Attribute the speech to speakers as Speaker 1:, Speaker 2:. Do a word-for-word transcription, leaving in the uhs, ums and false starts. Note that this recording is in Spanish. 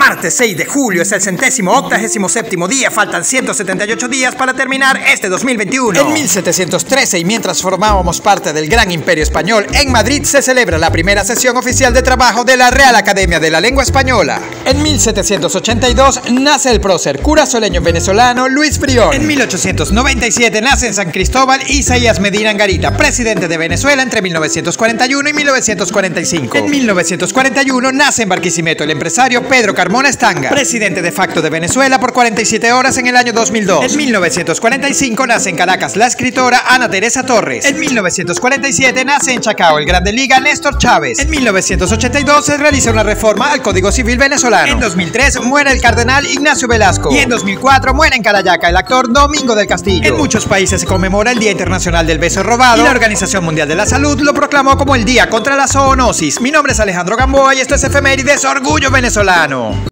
Speaker 1: Martes seis de julio es el centésimo octagésimo séptimo día. Faltan ciento setenta y ocho días para terminar este dos mil veintiuno. En mil setecientos trece, y mientras formábamos parte del gran imperio español, en Madrid se celebra la primera sesión oficial de trabajo de la Real Academia de la Lengua Española. En mil setecientos ochenta y dos nace el prócer curazoleño venezolano Luis Frión. En mil ochocientos noventa y siete nace en San Cristóbal Isaías Medina Angarita, presidente de Venezuela entre mil novecientos cuarenta y uno y mil novecientos cuarenta y cinco. En mil novecientos cuarenta y uno nace en Barquisimeto el empresario Pedro Carmona Estanga, presidente de facto de Venezuela por cuarenta y siete horas en el año dos mil dos. En mil novecientos cuarenta y cinco nace en Caracas la escritora Ana Teresa Torres. En mil novecientos cuarenta y siete nace en Chacao el Grande Liga Néstor Chávez. En mil novecientos ochenta y dos se realiza una reforma al Código Civil venezolano. En dos mil tres muere el cardenal Ignacio Velasco. Y en dos mil cuatro muere en Carayaca el actor Domingo del Castillo. En muchos países se conmemora el Día Internacional del Beso Robado, y la Organización Mundial de la Salud lo proclamó como el Día contra la Zoonosis. Mi nombre es Alejandro Gamboa y esto es Efemérides Orgullo Venezolano.